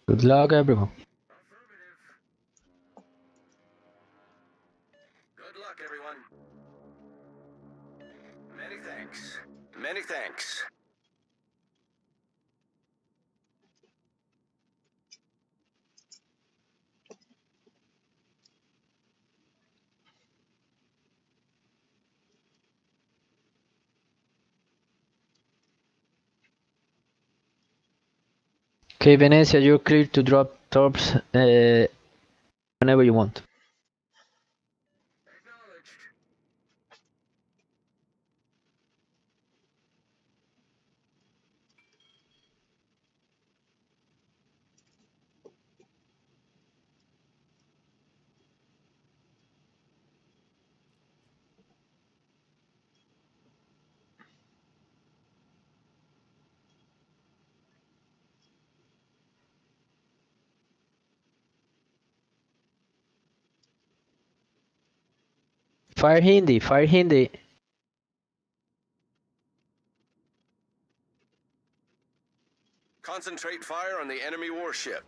Good luck, everyone. Good luck, everyone. Many thanks. Many thanks. Okay, Venezia, you're clear to drop torps whenever you want. Acknowledged. Fire Hindi, fire Hindi. Concentrate fire on the enemy warship.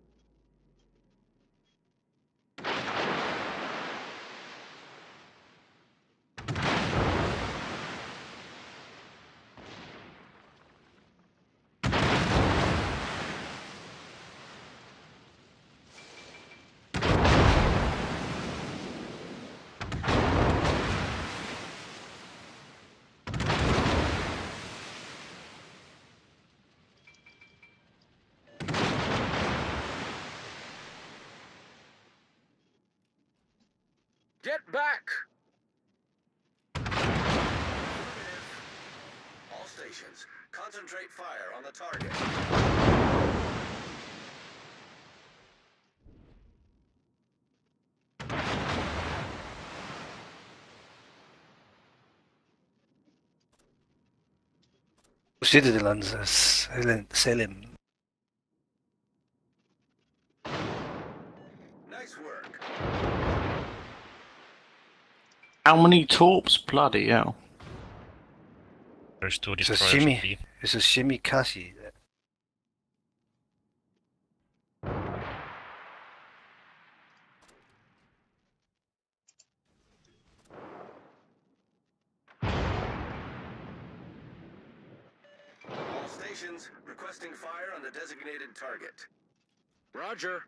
Get back! All stations, concentrate fire on the target. وشدد سلم. Nice work. How many torps? Bloody hell. There's two It's a destroyers. shimmy. It's a shimmy Kashi. All stations, requesting fire on the designated target. Roger.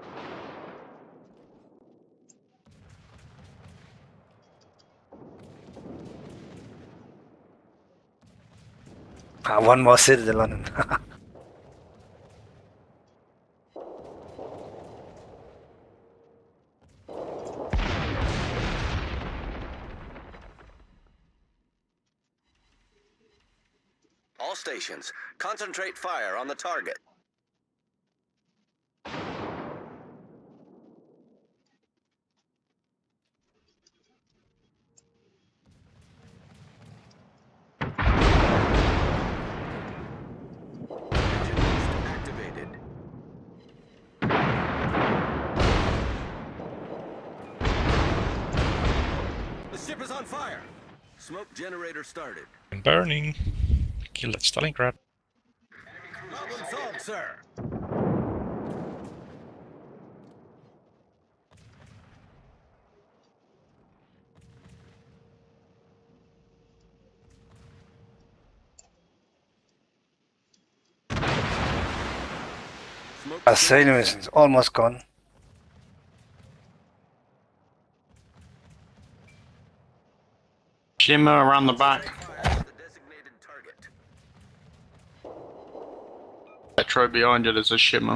One more citadel on him. All stations, concentrate fire on the target. Engine boost activated. The ship is on fire. Smoke generator started. And burning. Kill that Stalingrad. Problem solved, sir. Smoke Asylum is almost gone. Shimmer around the back. fire on the designated target. Petro behind it as a shimmer.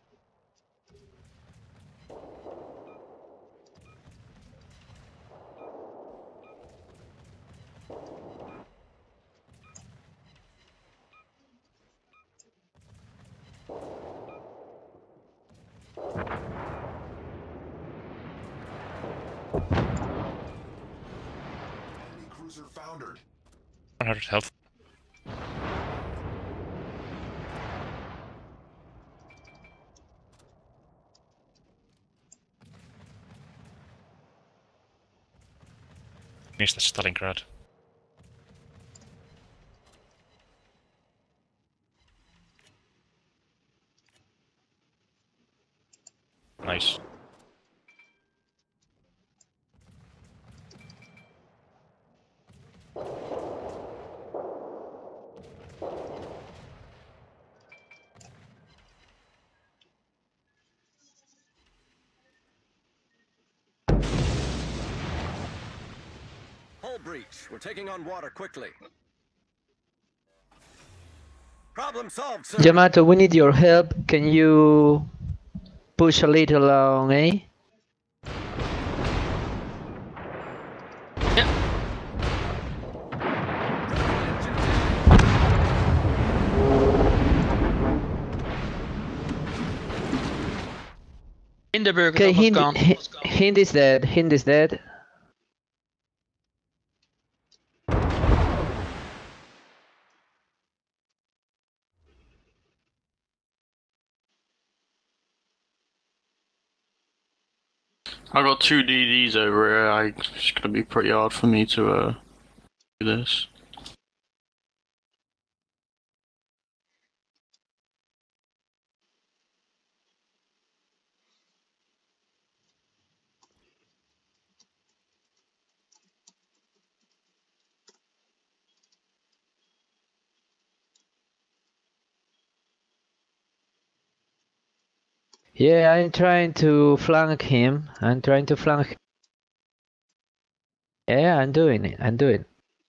Enemy cruiser foundered. 100 health. Finish the Stalingrad. Nice. Hull breach. We're taking on water quickly. Problem solved, sir. Yamato, we need your help. Can you push a little on A? Hindenburg Okay, is almost gone. Hind is dead. Hind is dead. I got 2 DDs over here. It's gonna be pretty hard for me to do this. Yeah, I'm trying to flank him. I'm trying to flank. Yeah, I'm doing it. I'm doing it.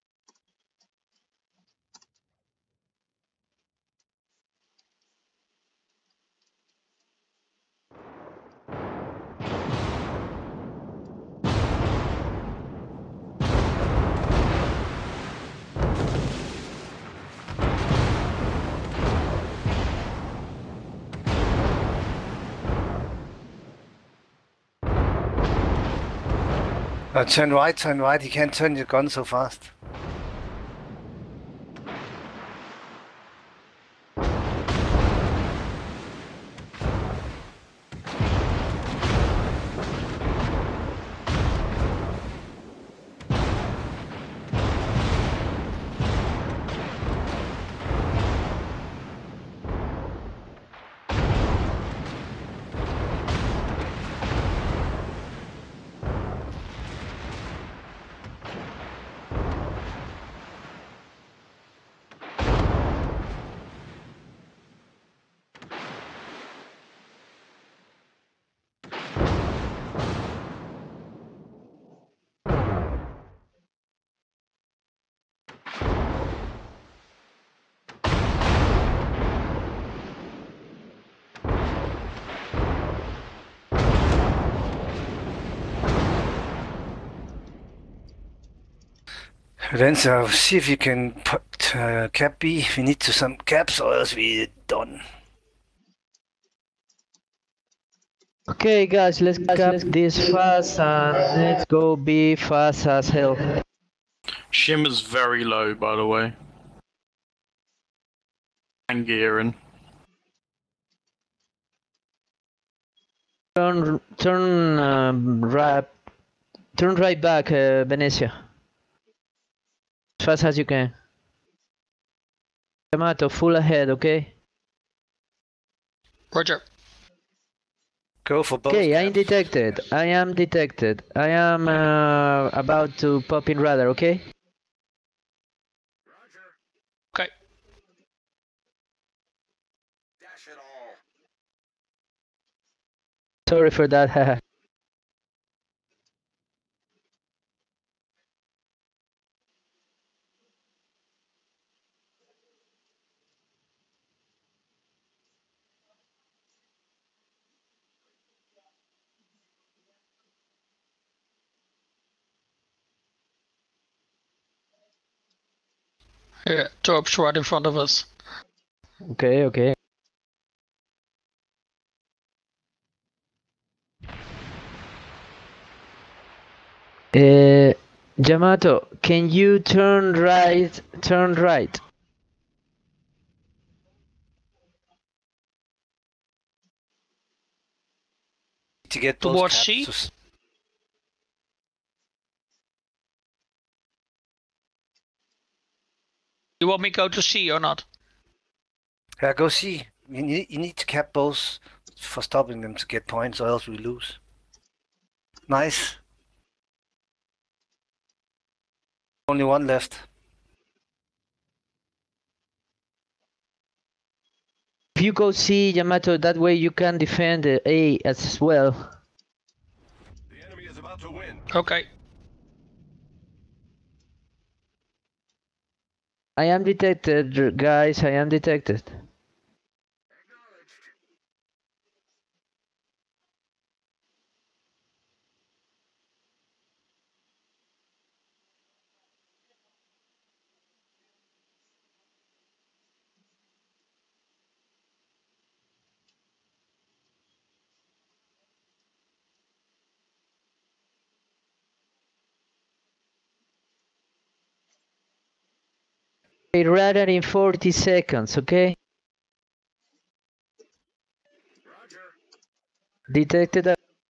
Turn right, turn right. You can't turn your gun so fast. Renzo, see if you can put cap B. We need to some caps or else we're done. Okay, guys, let's cap this fast and let's go be fast as hell. Shimmer's very low, by the way. And gearing. Turn right back, Venetia. As fast as you can. Yamato, full ahead, okay? Roger. Go for both. Okay, I am caps. detected. I am detected. I am about to pop in radar, okay? Roger. Okay. Dash it all. Sorry for that, haha. Yeah, Torp's right in front of us. Okay, okay. Yamato, can you turn right? Turn right. To get both Towards caps C? to You want me to go to C or not? yeah, go C. You need to cap both for stopping them to get points, or else we lose. Nice. Only one left. If you go C, Yamato, that way you can defend the A as well. The enemy is about to win. Okay. I am detected, guys. I am detected. Okay, radar in 40 seconds, okay? Roger. Detected.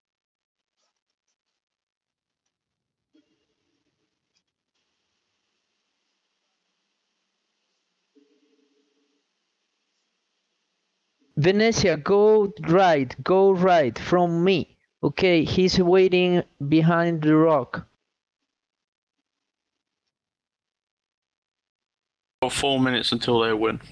Venetia, go right from me. Okay, he's waiting behind the rock. For 4 minutes until they win.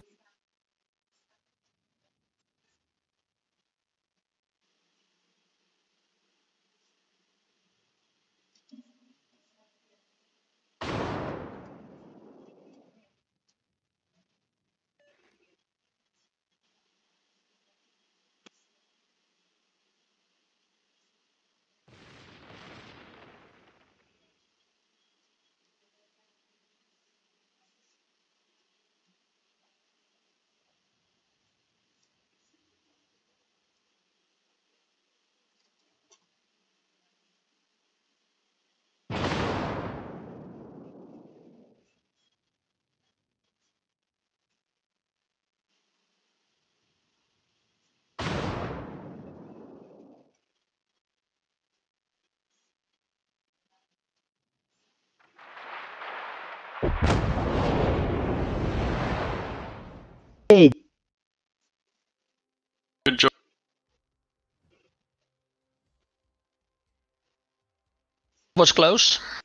Hey, Good job. Was close.